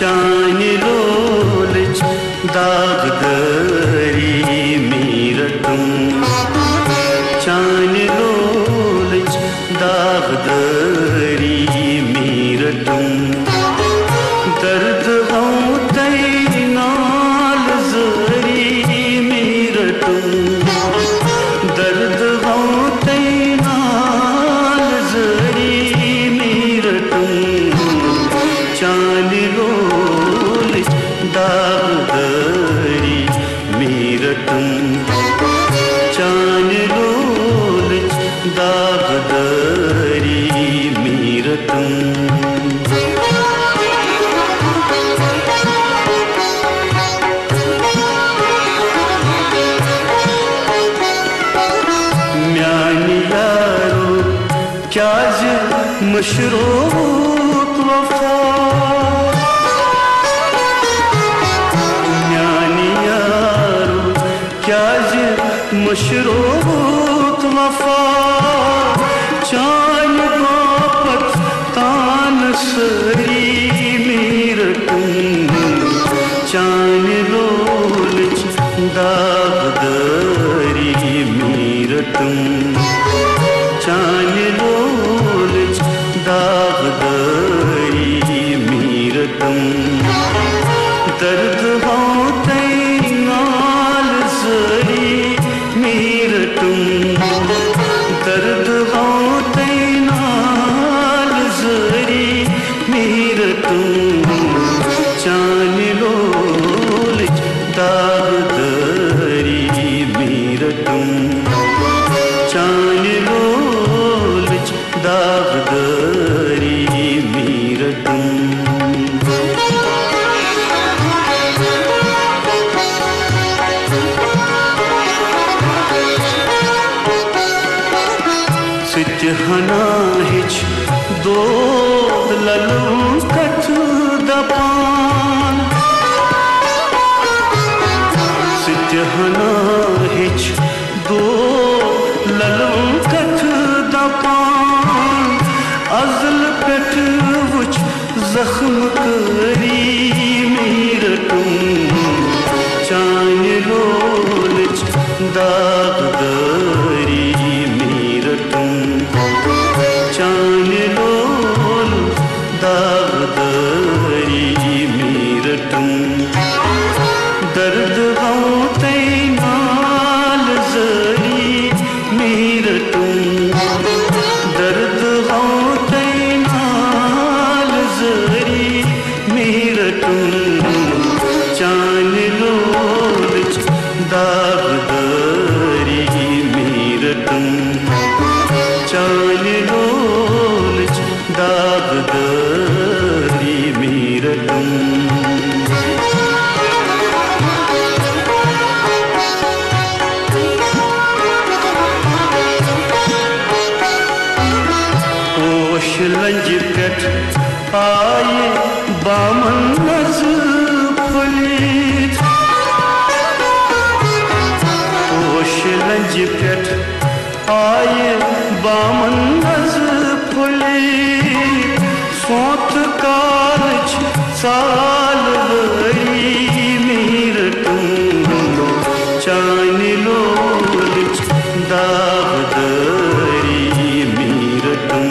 चानि लोलच दागदरी मीरतुम चानि लोलच दागदरी मीरतुम दर्द हूँ तई नाल जरी मीरतुम दर्द हूँ तई नाल जरी मीरतुम चानि लोलच दागदरी मीरतुम चानि लोलच दागदरी मीरतुम क्या मशरूत वफा यानी यारो क्या मशरूत वफा चान बापत तान सरी मीरतुम चान लोलच दागदरी मीरतुम चानि लोलच दागदरी मीरतुम दर्द हूँ तई नाल जरी मीरतुम दर्द हूँ तई नाल जरी मीरतुम चानि लोलच दागदरी मीरतुम चानि लोलच दागदरी मीरतुम सिच हना हिच दो ललू कथ दपान सिच हना हिच दो ललू कथ दपान अजल पेट वुच जख्म करी मीरतुम चानि लोलच दागदरी मीरतुम चानि लोलच दागदरी मीरतुम दर्द हूँ तई नाल जरी मीरतुम दर्द हूँ तई नाल जरी मीरतुम चानि लोलच दागदरी मीरतुम चानि लोलच दागदरी मीरतुम लंज पेट आये बामन नज फुलित पोश लंज पेट आये बामन नज फुलित सोत कालच साल वरी मीरतुम चानि लोलच दागदरी मीरतुम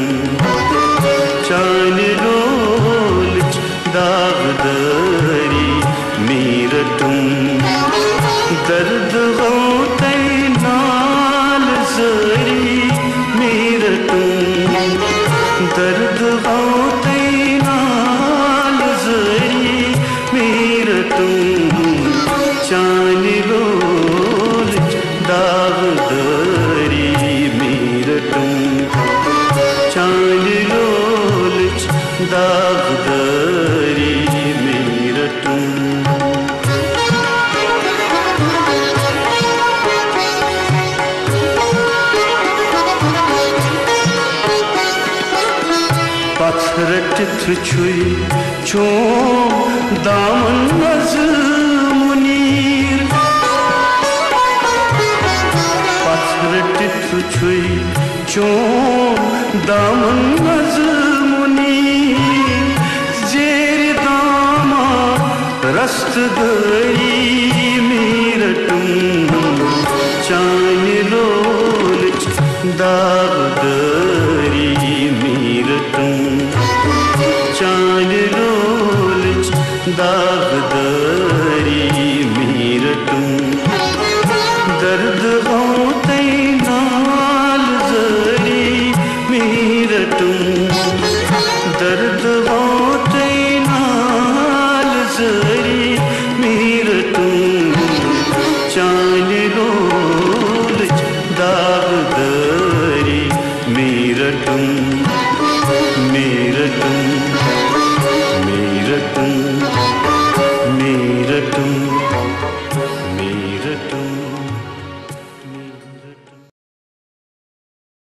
चानि लोलच दागदरी मीरतुम दर्द हूँ तई नाल जरी मीरतुम दर्द हूँ तई नाल जरी मीरतुम चानि लोलच दागदरी मीरतुम चानि लोलच दागदरी मीरतुम पत्थरटित छुई चोम दामन नज मुनीर पत्थरटित छुई चोम दामन नज मुनीर जेर दामा दस्तगरी मीरटुम चांद लोलच दागदरी मीरटुम चांद लोलच दागदरी मीरटुम दर्द होते नाल जरी मीरटुम दर्द होते नाल जरी मीरटुम चांद लोलच दागदरी मीरटुम